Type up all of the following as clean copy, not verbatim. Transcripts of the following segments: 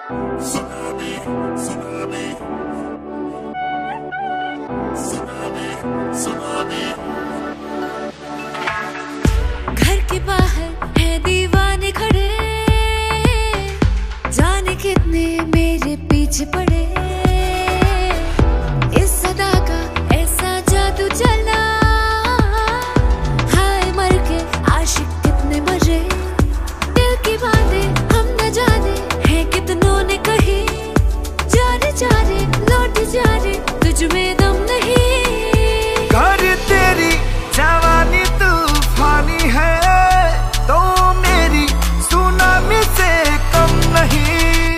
Tsunami, tsunami, tsunami, tsunami. घर के बाहर है दीवाने खड़े, जाने कितने मेरे पीछे पड़े। इस सदा का ऐसा जादू चला, हाय मर के आशिक कितने मरे। दिल की बातें हम न जाने हैं कितनों ने कही, जाने जा रे लौट जा रे तुझ में दम नहीं। घर तेरी जवानी तूफानी है, तो मेरी सुनामी से कम नहीं।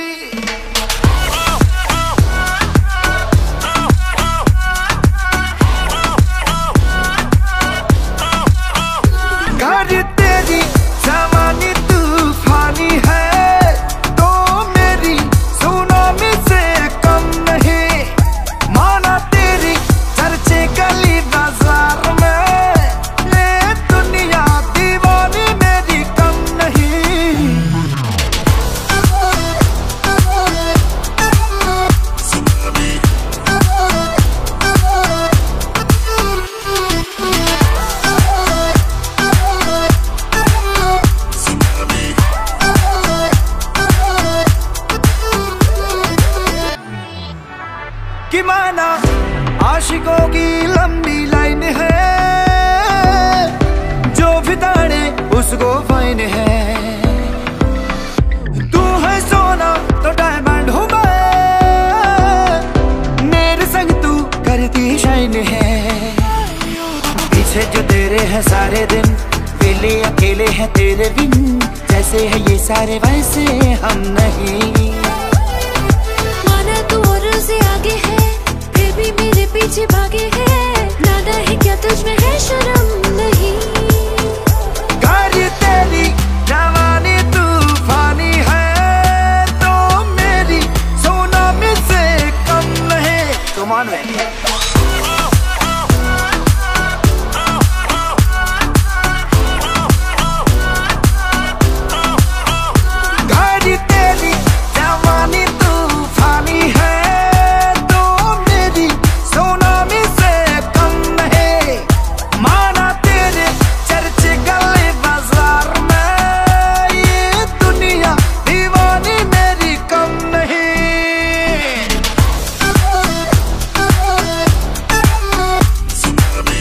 घर तेरी जवानी तूफानी है, तो मेरी सुनामी से कम नहीं। माना तेरी चर्चे गली बाजार में, ये दुनिया दीवानी मेरी कम नहीं। Tsunami, tsunami. कि माना आशिकों की लंबी लाइन है, जो भी ताड़े उसको फाइन है। तू है सोना तो डायमंड हूँ मैं, मेरे संग तू करती शाइन है। पीछे जो तेरे हैं सारे दिन, वेले अकेले हैं तेरे बिन। जैसे है ये सारे वैसे हम नहीं। माना तू और से आगे है, फिर भी मेरे पीछे भागे है। नादा है क्या तुझ में है शर्म नहीं। घर तेरी जवानी तूफानी है, तो मेरी सुनामी से कम नहीं। तुम मान रहे घर तेरी जवानी तूफानी है, तो मेरी सुनामी से कम नहीं। माना तेरे चर्चे गली बाजार में, ये दुनिया दीवानी मेरी कम नहीं। Tsunami,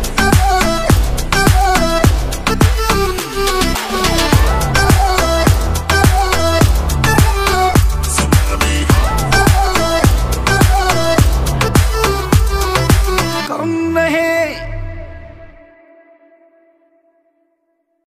tsunami. कम नहीं।